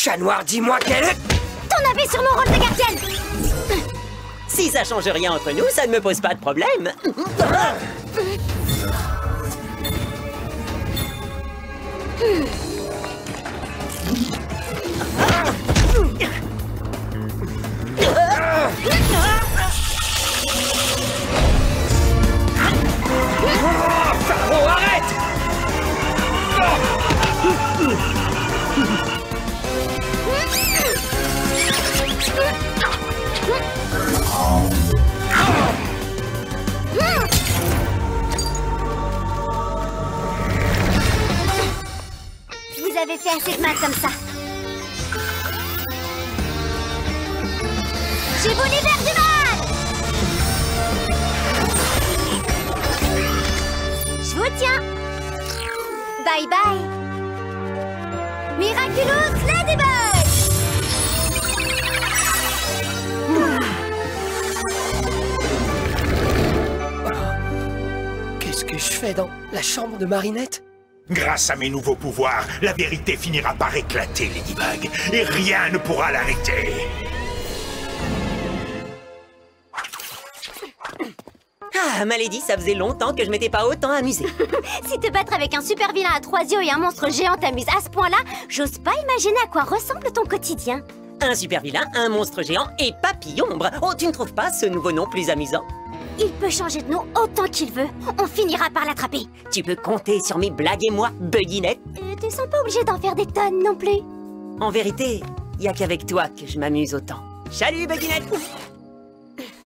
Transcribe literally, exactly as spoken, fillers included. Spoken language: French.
Chat noir, dis-moi quel est... Ton avis sur mon rôle de gardienne? Si ça change rien entre nous, ça ne me pose pas de problème. Pharaon, arrête! Vous avez fait assez de mal comme ça. Je vous libère du mal! Je vous tiens! Bye bye! Miraculous Ladybug! Qu'est-ce que je fais dans la chambre de Marinette? Grâce à mes nouveaux pouvoirs, la vérité finira par éclater, Ladybug, et rien ne pourra l'arrêter. Ah, Malédie, ça faisait longtemps que je m'étais pas autant amusée. Si te battre avec un super vilain à trois yeux et un monstre géant t'amuse à ce point-là, j'ose pas imaginer à quoi ressemble ton quotidien. Un super vilain, un monstre géant et Papillombre. Oh, tu ne trouves pas ce nouveau nom plus amusant? Il peut changer de nom autant qu'il veut. On finira par l'attraper. Tu peux compter sur mes blagues et moi, Buginette. Euh, tu sens pas obligé d'en faire des tonnes non plus. En vérité, y a qu'avec toi que je m'amuse autant. Salut, Buginette!